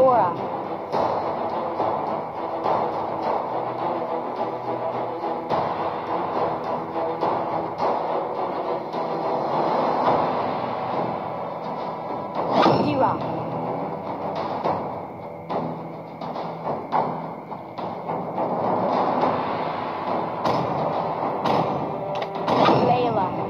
Aura. D-Rock. Layla.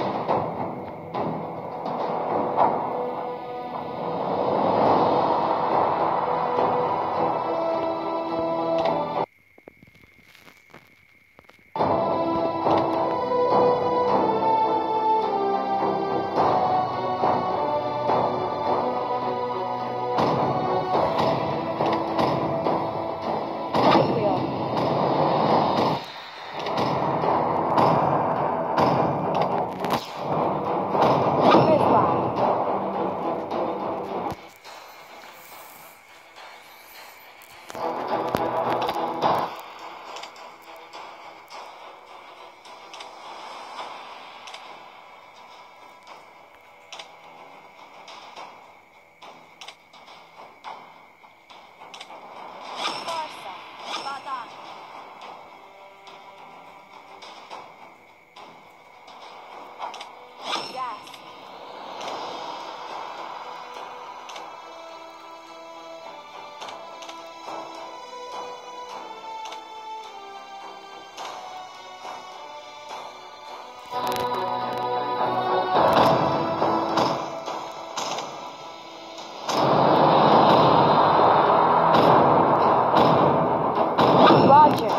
Roger.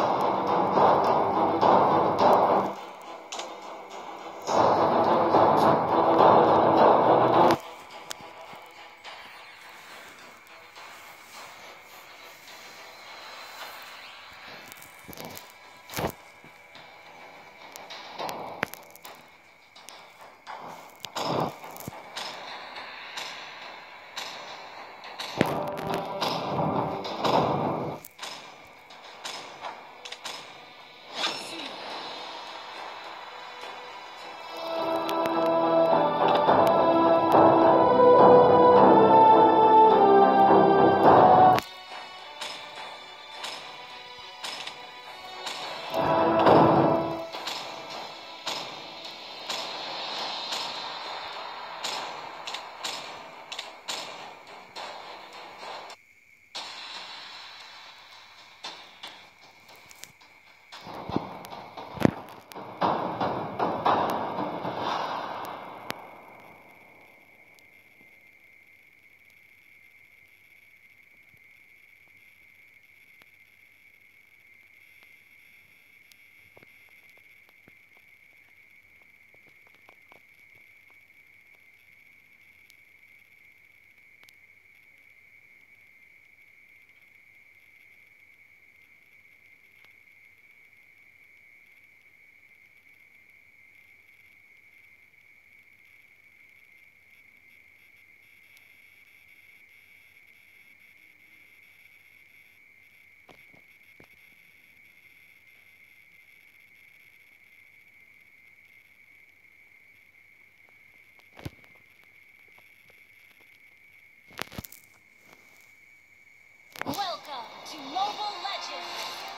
Welcome to Mobile Legends!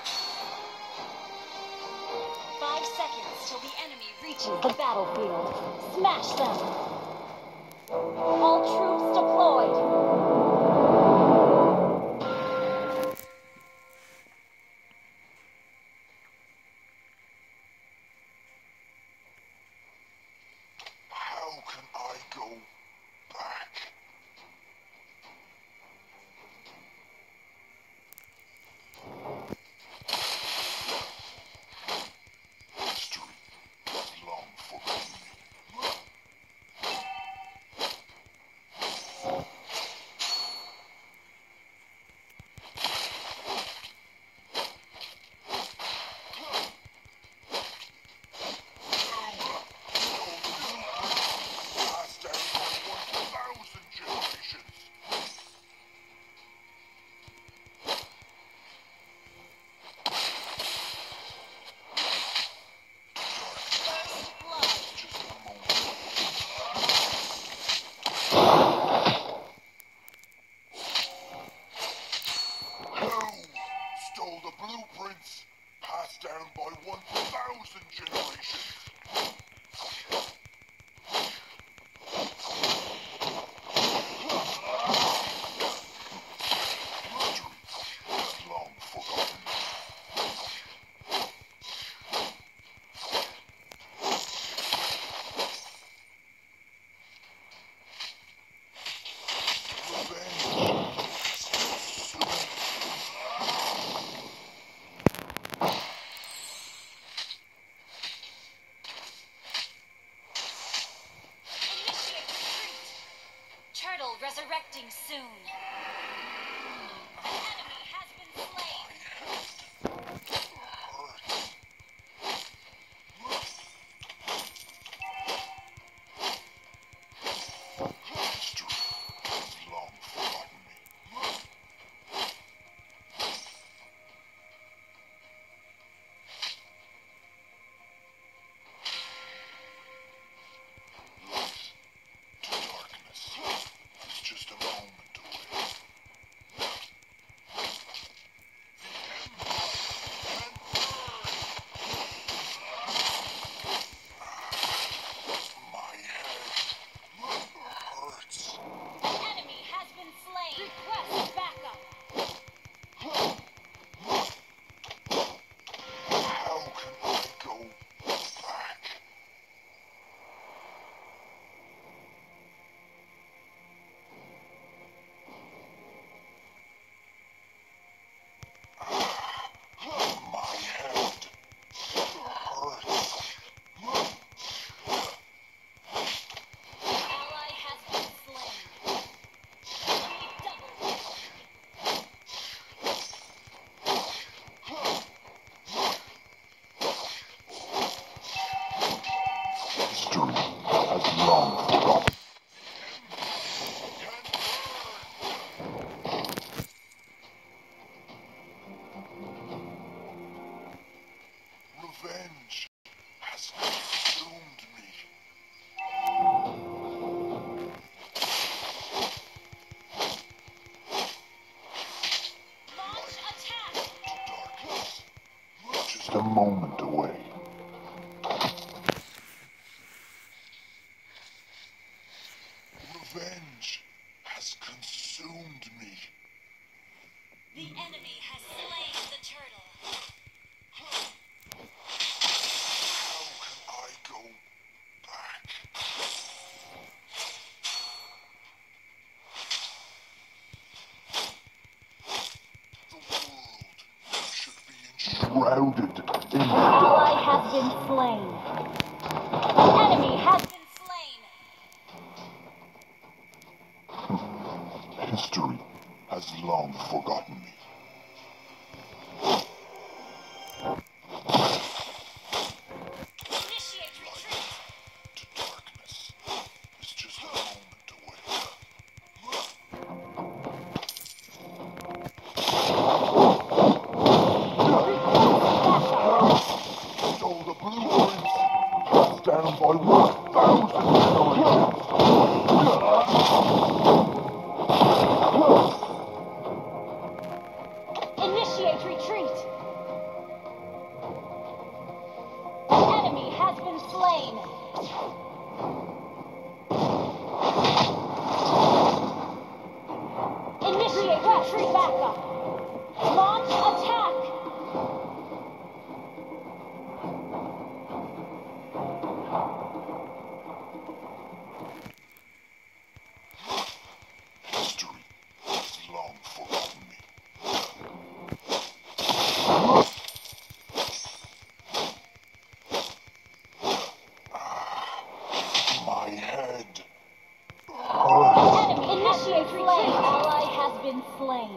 5 seconds till the enemy reaches the battlefield. Smash them! All troops deployed! How can I go back? History is long forgotten. 1,000 generations. Long forgotten. Turtle resurrecting soon. An enemy has been slain. History has long forgotten me. Light to darkness is just a moment away. My head hurts. An enemy has been slain. Request backup. How can I go back? My head hurts. Ally has been slain. Double kill. History has long forgotten. Revenge has consumed me. Launch attack. To darkness, just a moment away. Revenge has consumed me. The enemy has slain the turtle. How can I go back? The world should be enshrouded in Ally has been slain. An enemy has been slain. history has long forgotten me. Initiate retreat. To darkness is just a moment away. Stole the blueprints, passed down by 1,000 generations. Initiate retreat. An enemy has been slain. Initiate retreat backup. Launch attack. History has long forgotten me. My head hurts. Enemy initiate retreat. Ally has been slain.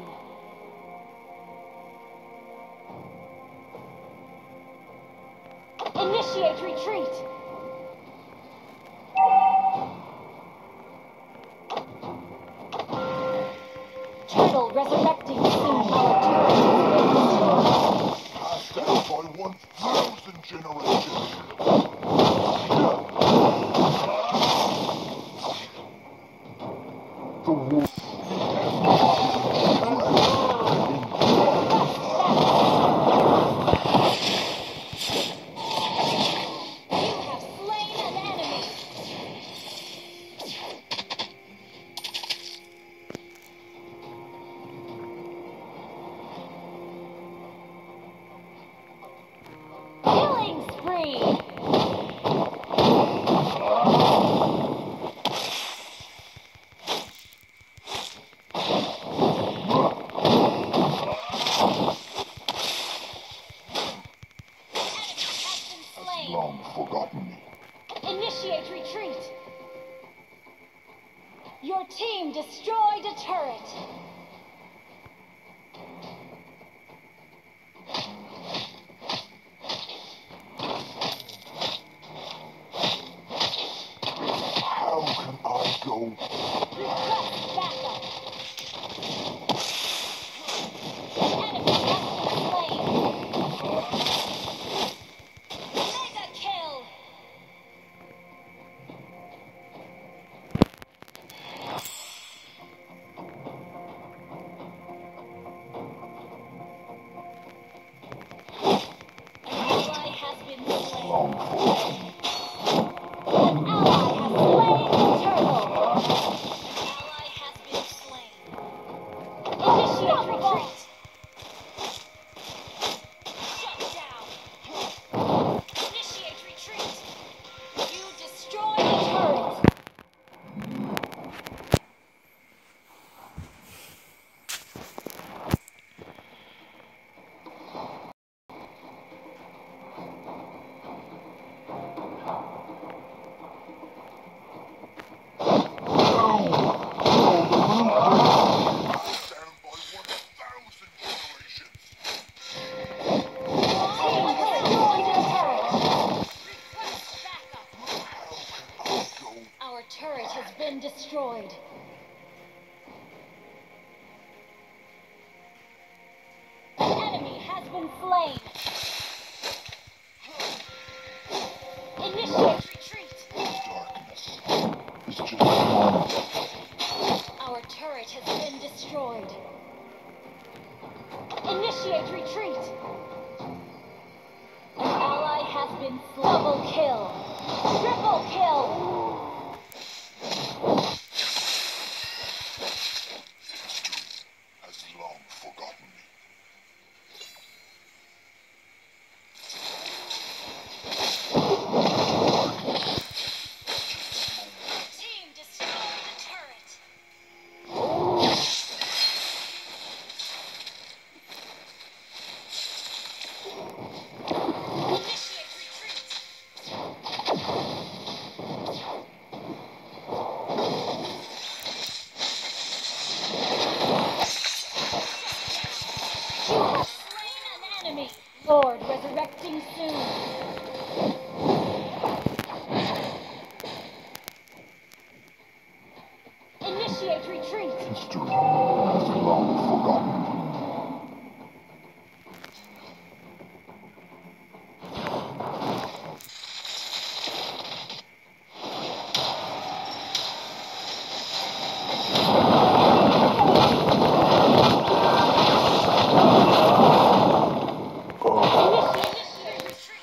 Initiate retreat. Turtle resurrecting soon. Our turret Passed down by 1,000 generations. The wolf. turret. How can I go? Request backup. An enemy has been slain. Mega kill. An ally has been slain. Long forgotten. An ally has slain the turtle. An ally has been slain. Initiate retreat. Shut down. Initiate retreat. You destroy the turret. Down by 1,000 generations. Team destroy the turret. Request backup. How can I go? Our turret has been destroyed. An enemy has been slain. Initiate retreat. Darkness is just a moment. Our turret has been destroyed. Initiate retreat. An ally has been slain. Double kill. Triple kill. Has long forgotten me. Team destroy the turret. Initiate retreat. You have slain an enemy. Lord resurrecting soon. Initiate retreat. History has long forgotten me. Initiate retreat.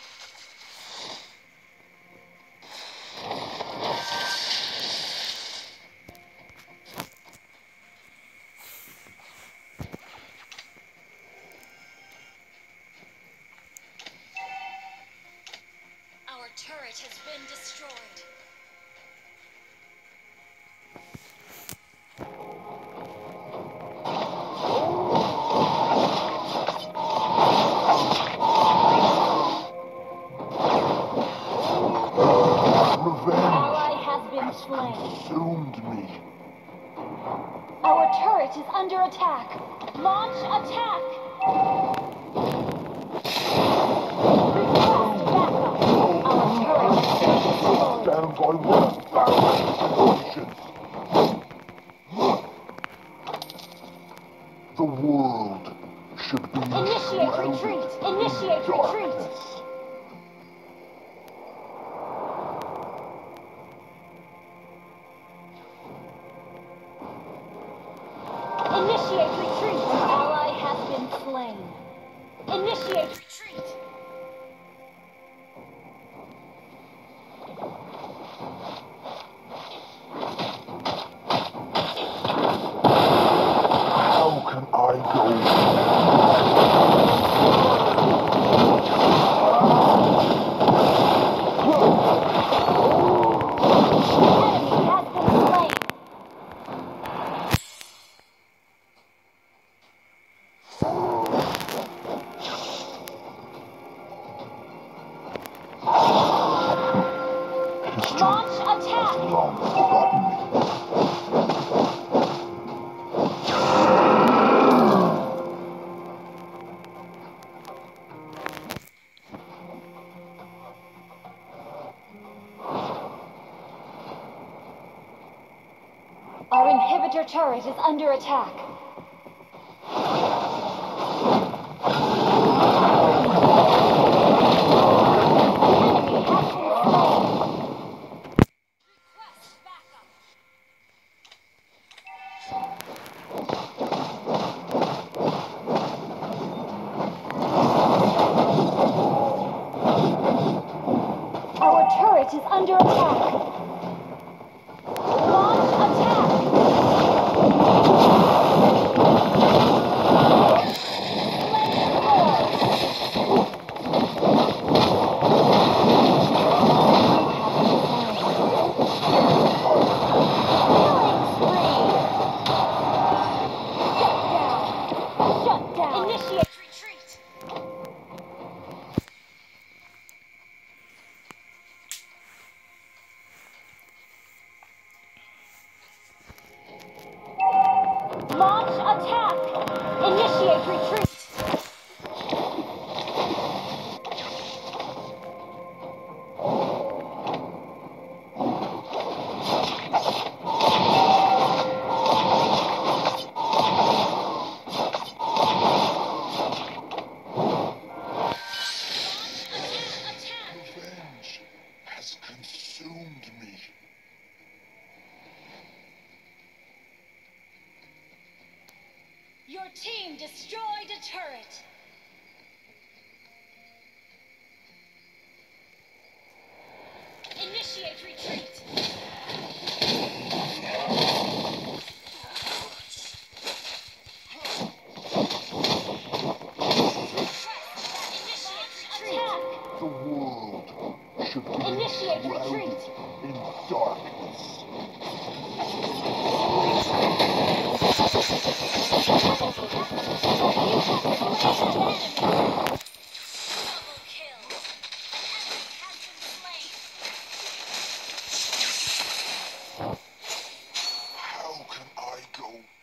Our turret has been destroyed. Revenge Ally has been slain. consumed me. Our turret is under attack. Launch attack. Request backup. Our turret has been destroyed. Down by 1,000 generations. The world should be Initiate shrouded retreat. in Initiate retreat. darkness. Initiate retreat. An ally has been slain. Initiate retreat. How can I go? Enemy has been slain. History Launch has attack. long forgotten me. turret is under attack. Enemy has been slain. Request backup. Our turret is under attack. Launch attack. Shut down. Initiate retreat. Launch attack. Initiate retreat. Revenge has consumed me. Your team destroyed a turret. Initiate retreat. The world should be Initiate shrouded retreat. in darkness. Double kill. An enemy has been slain. How can I go